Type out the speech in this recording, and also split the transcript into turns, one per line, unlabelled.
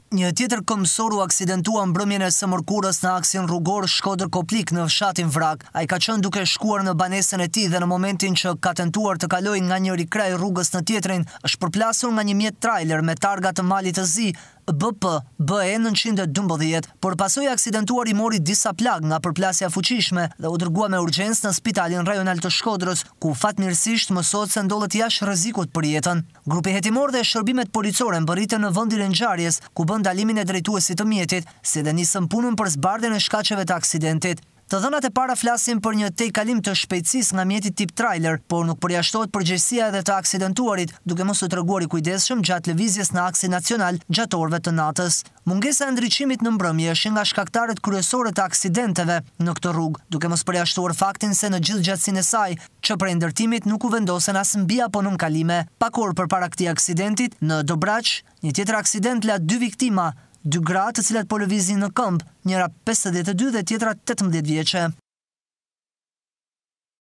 Një tjetër këmbësor u aksidentua mbrëmjen e së mërkurës në aksin rrugor Shkodër-Koplik në fshatin Vrak. Ai ka qenë duke shkuar në banesën e tij dhe në momentin që ka tentuar të kalojë nga njëri kraj rrugës në tjetrin, është përplasur nga një mjet trailer me targa të malit të zi BP BE 912, por pasojë aksidentuari mori disa plag nga përplasja fuqishme dhe u dërgua me urgjencë në Spitalin Rajonal të Shkodrës, ku fatmirësisht mësohet se ndodhet jashtë rrezikut për jetën. Grupi hetimor dhe shërbimet policore mbërritën në vendin e ngjarjes, ku bën ndalimin e drejtuesit të mjetit, si dhe nisën punën për zbardhjen e shkaqeve të aksidentit. Të dhënat e para flasin për një tejkalim të shpejtësisë nga mjeti tip trailer, por nuk përjashtohet përgjegjësia edhe të aksidentuarit, duke mos u treguar i kujdesshëm gjatë lëvizjes në aksin nacional gjatë orëve të natës. Mungesa e ndriçimit në mbrëmje është nga shkaktarët kryesore të aksidenteve në këtë rrugë, duke mos përjashtuar faktin se në gjithë gjatësinë e saj, që prej ndërtimit nuk u vendosen as mbi apo nën kalime. Pak orë përpara këtij aksidenti, në Dobraç, një tjetër aksident la 2 viktima, 2 gra të cilat po lëviznin në këmbë, njëra 52 dhe tjetra 18 vjeçe.